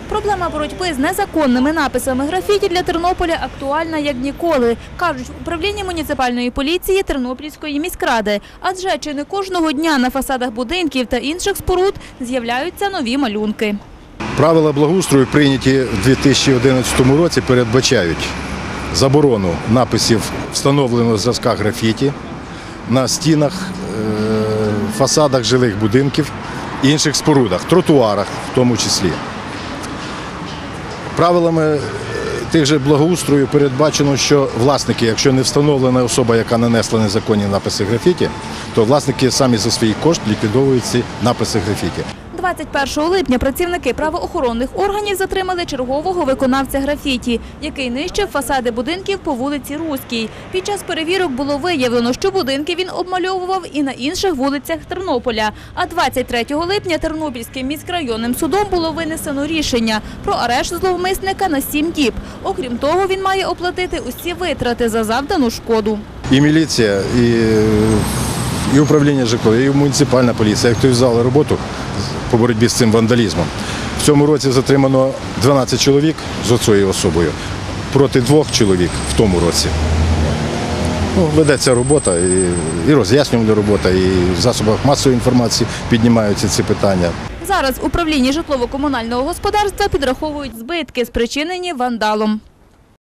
Проблема боротьби з незаконними написами графіті для Тернополя актуальна як ніколи, кажуть в управлінні муніципальної поліції Тернопільської міськради. Адже чи не кожного дня на фасадах будинків та інших споруд з'являються нові малюнки. Правила благоустрою, прийняті в 2011 році, передбачають заборону написів встановленого зразка графіті на стінах, фасадах жилих будинків і інших спорудах, тротуарах в тому числі. Правилами тих же благоустрою передбачено, що власники, якщо не встановлена особа, яка нанесла незаконні написи графіті, то власники самі за свій кошт ліквідовують ці написи графіті. 21 липня працівники правоохоронних органів затримали чергового виконавця графіті, який нищив фасади будинків по вулиці Руській. Під час перевірок було виявлено, що будинки він обмальовував і на інших вулицях Тернополя. А 23 липня Тернопільським міськрайонним судом було винесено рішення про арешт зловмисника на 7 діб. Окрім того, він має оплатити усі витрати за завдану шкоду. І міліція, і управління ЖК, і муніципальна поліція, як взяли роботу по боротьбі з цим вандалізмом. В цьому році затримано 12 чоловік з цією особою проти 2 чоловік в тому році. Ведеться робота, і роз'яснювальна робота, і в засобах масової інформації піднімаються ці питання. Зараз в управлінні житлово-комунального господарства підраховують збитки, спричинені вандалом.